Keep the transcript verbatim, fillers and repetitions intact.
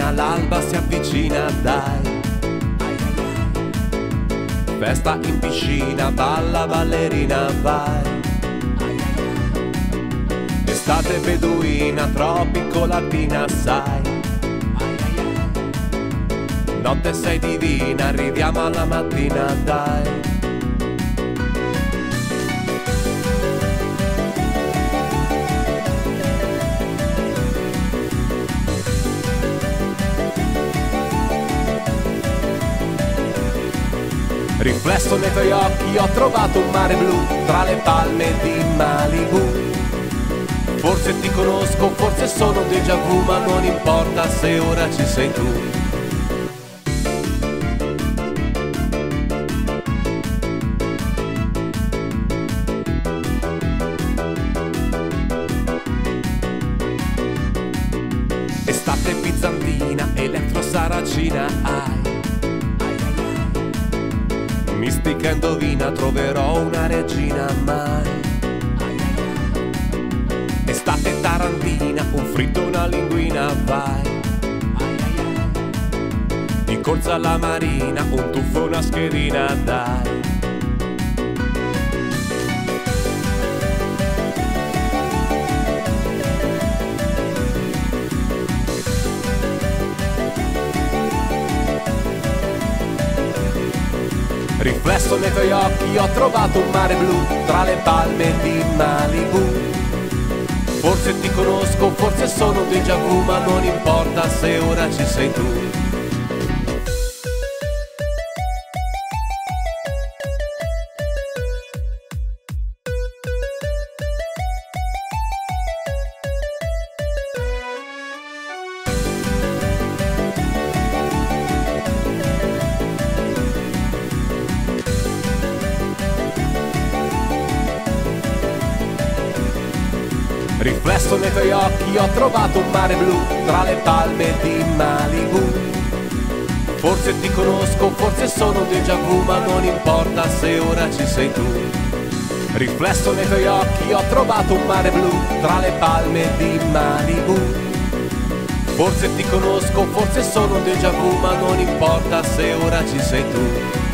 mattina l'alba si avvicina, dai. Festa in piscina, balla ballerina, vai. Estate beduina, tropico latina, sai. Notte sei divina, arriviamo alla mattina, dai. Riflesso nei tuoi occhi, ho trovato un mare blu tra le palme di Malibu. Forse ti conosco, forse sono un déjà vu, ma non importa se ora ci sei tu. Estate bizantina, elettro saracina, ai. Mistica indovina, troverò una regina mai. Estate tarantina, un fritto, una linguina, vai. Di corsa alla marina, un tuffo, una schedina, dai. Riflesso nei tuoi occhi, ho trovato un mare blu tra le palme di Malibu. Forse ti conosco, forse sono un déjà vu, ma non importa se ora ci sei tu. Riflesso nei tuoi occhi, ho trovato un mare blu tra le palme di Malibu. Forse ti conosco, forse sono un déjà vu, ma non importa se ora ci sei tu. Riflesso nei tuoi occhi, ho trovato un mare blu tra le palme di Malibu. Forse ti conosco, forse sono un déjà vu, ma non importa se ora ci sei tu.